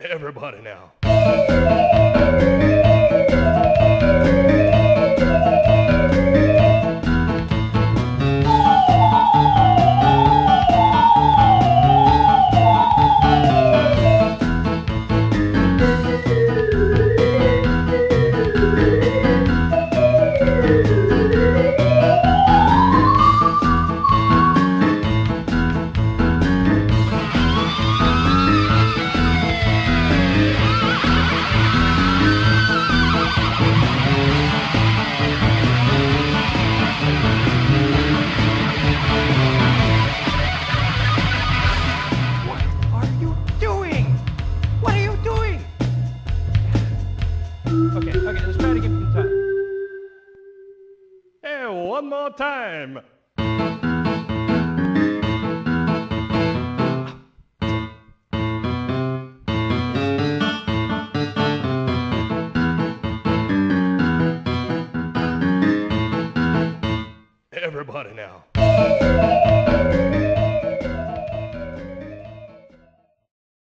Everybody now. Okay, let's try it again from the top. Hey, one more time. Everybody now.